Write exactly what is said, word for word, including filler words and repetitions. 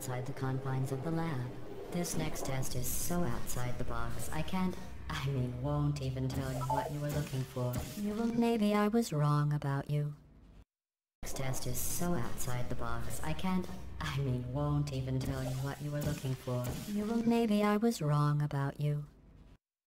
outside the confines of the lab. This next test is so outside the box, I can't, I mean, won't even tell you what you were looking for. You will, maybe I was wrong about you. Next test is so outside the box, I can't, I mean, won't even tell you what you were looking for. You will, maybe I was wrong about you.